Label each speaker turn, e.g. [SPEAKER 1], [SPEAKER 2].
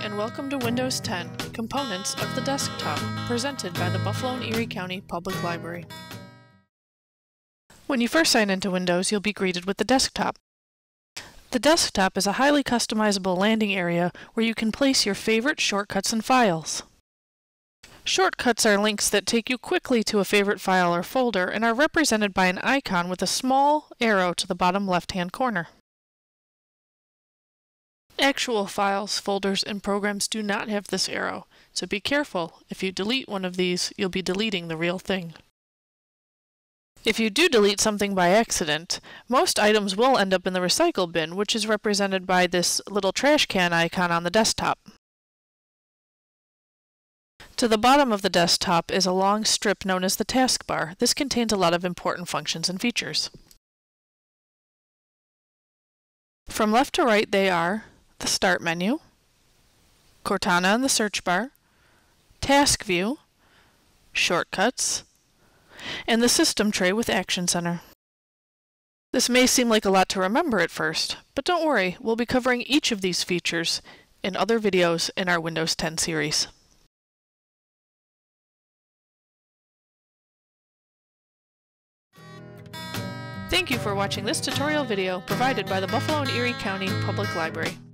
[SPEAKER 1] and welcome to Windows 10, Components of the Desktop, presented by the Buffalo and Erie County Public Library. When you first sign into Windows, you'll be greeted with the desktop. The desktop is a highly customizable landing area where you can place your favorite shortcuts and files. Shortcuts are links that take you quickly to a favorite file or folder and are represented by an icon with a small arrow to the bottom left-hand corner. Actual files, folders, and programs do not have this arrow, so be careful. If you delete one of these, you'll be deleting the real thing. If you do delete something by accident, most items will end up in the recycle bin, which is represented by this little trash can icon on the desktop. To the bottom of the desktop is a long strip known as the taskbar. This contains a lot of important functions and features. From left to right they are the Start menu, Cortana in the search bar, Task View, Shortcuts, and the System tray with Action Center. This may seem like a lot to remember at first, but don't worry, we'll be covering each of these features in other videos in our Windows 10 series. Thank you for watching this tutorial video provided by the Buffalo and Erie County Public Library.